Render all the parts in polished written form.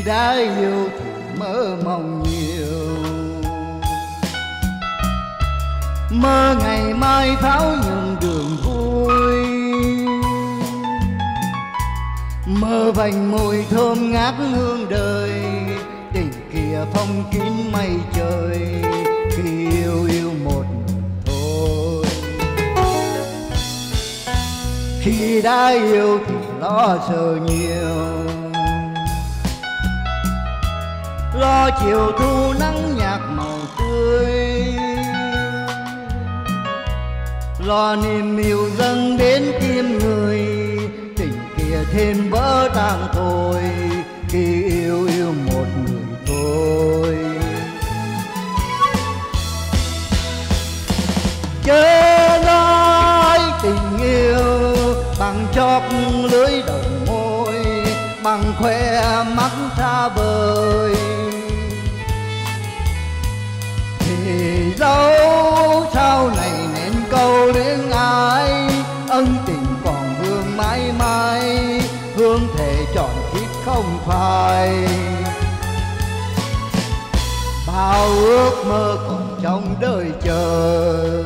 đã yêu thì mơ mộng nhiều, mơ ngày mai tháo nhường đường vui, mơ vành môi thơm ngát hương đời, tình kia phong kín mây trời, khi yêu yêu một người thôi. Khi đã yêu thì lo sợ nhiều, lo chiều thu nắng nhạt màu tươi, lo niềm yêu dâng đến tim người, tình kia thêm vỡ tan thôi, khi yêu yêu một người thôi. Chớ nói tình yêu bằng chóp lưới đầu môi, bằng khoe mắt xa vời, thì dẫu sau này nên câu luyến ái, ân tình còn vương mãi mãi, hương thể trọn kiếp không phai. Bao ước mơ còn trong đời chờ,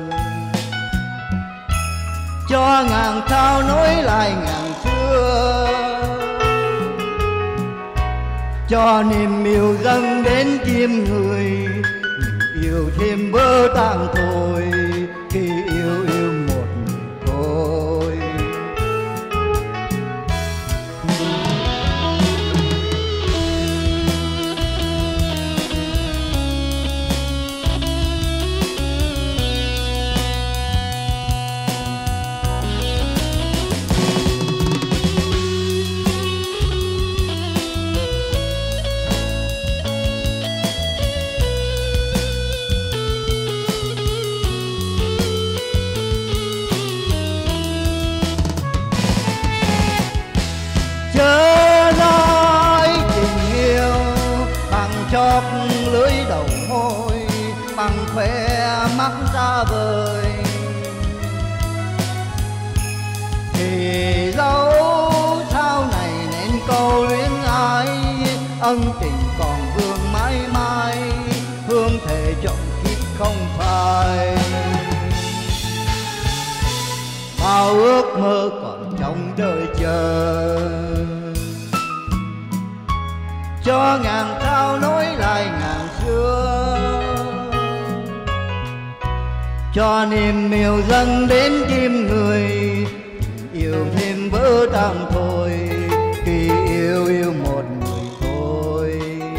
cho ngàn sao nối lại ngàn xưa, cho niềm yêu dâng đến tim người, yêu thêm vỡ tan thôi, khi yêu yêu một người thôi. Chớ nói tình yêu bằng chóp lưới đầu môi, bằng khoe mắt xa vời, thì dẫu sau này nên câu luyến ái, ân tình còn vương mãi mãi, hương thể trọn kiếp không phai. Bao ước mơ còn trong đời chờ, cho ngàn sao nối lại ngàn xưa, cho niềm yêu dâng đến tim người, yêu thêm vỡ tan thôi, khi yêu yêu một người thôi.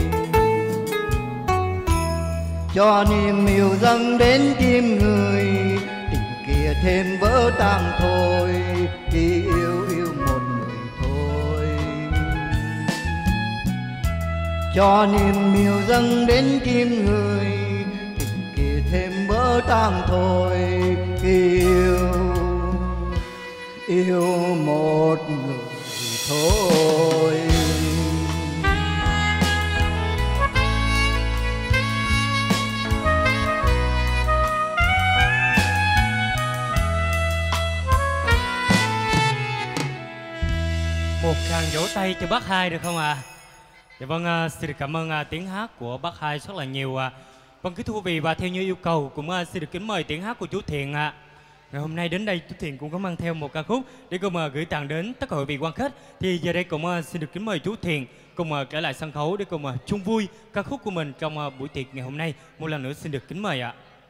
Cho niềm yêu dâng đến tim người, tình kia thêm vỡ tan thôi, khi yêu yêu một người thôi. Cho niềm yêu dâng đến tim người, tình kia thêm vỡ tan thôi, khi yêu một người thôi. Một tràng vỗ tay cho bác Hai được không ạ? Dạ vâng, xin được cảm ơn tiếng hát của bác Hai rất là nhiều. Vâng, kính thưa quý vị, và theo như yêu cầu cũng xin được kính mời tiếng hát của chú Thiện. Ngày hôm nay đến đây chú Thiện cũng có mang theo một ca khúc để cùng gửi tặng đến tất cả quý vị quan khách. Thì giờ đây cũng xin được kính mời chú Thiện cùng trở lại sân khấu để cùng chung vui ca khúc của mình trong buổi tiệc ngày hôm nay. Một lần nữa xin được kính mời ạ.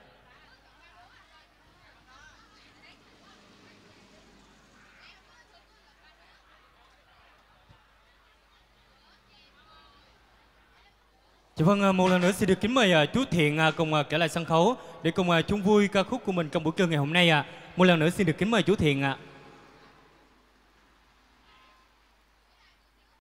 Dạ vâng, một lần nữa xin được kính mời chú Thiện cùng trở lại sân khấu để cùng chung vui ca khúc của mình trong buổi trưa ngày hôm nay. Một lần nữa xin được kính mời chú Thiện ạ.